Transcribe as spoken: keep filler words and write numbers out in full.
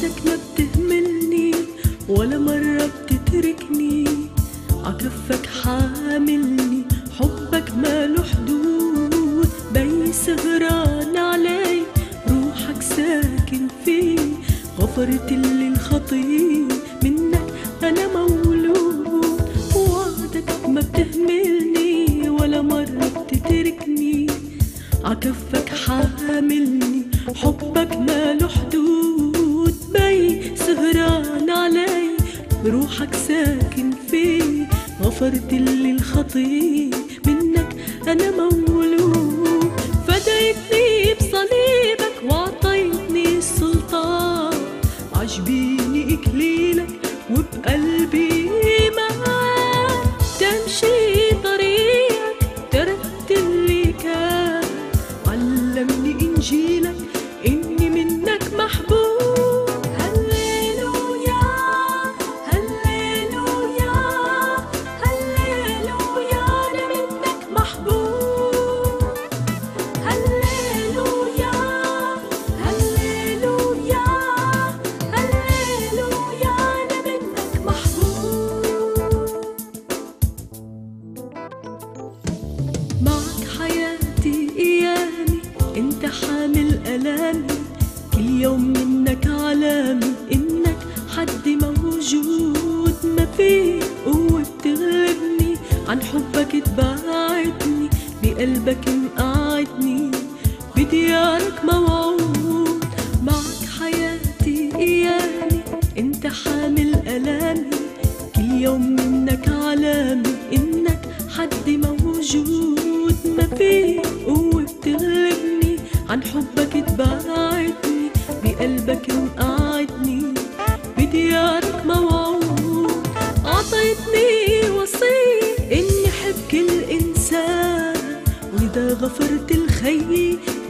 وعدك ما بتهملني ولا مرة بتتركني، عكفك حاملني، حبك ماله حدود، بي سهران علي، روحك ساكن فيه، غفرت لي الخطية، منك أنا مولود. وعدك ما بتهملني ولا مرة بتتركني، عكفك حاملني، حبك ماله حدود، بي سهران علي، روحك ساكن فيه، غفرت لي الخطية، منك أنا مولود. فديتني بصليبك وعطيتني السلطان، عجبيني إكليلك وبقلبي إيمان، تمشي طريقك تركت اللي كان، علمني إنجيلك إني منك محبوب. هللويا هللويا هللويا أنا منك محبوب. هللويا هللويا هللويا أنا منك محبوب. معك حياتي أيامي، انت حامل ألامي، كل يوم منك علامي، انك حد موجود، ما في قوة بتغلبني، عن حبك تبعدني، بقلبك مقعدني، بديارك موعود. معك حياتي أيامي، انت حامل ألامي، كل يوم منك علامي، انك حد موجود، ما في قوة بتغلبني، عن حبك تبعدني، بقلبك مقعدني، بديارك موعود. أعطيتني وصية إني حب كل إنسان، وإذا غفرت الخي